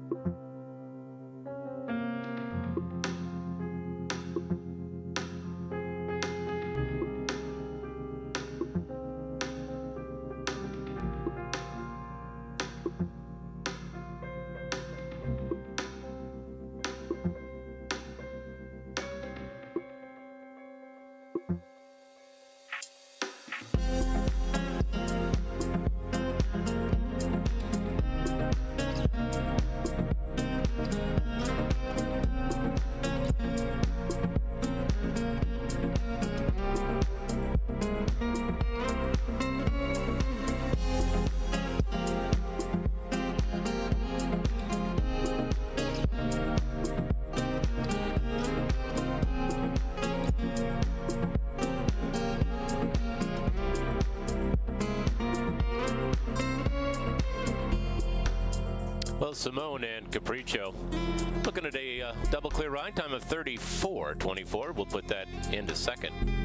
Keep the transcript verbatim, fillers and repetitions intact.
Well, Simone and Capriccio looking at a uh, double clear ride time of thirty-four twenty-four. We'll put that into second.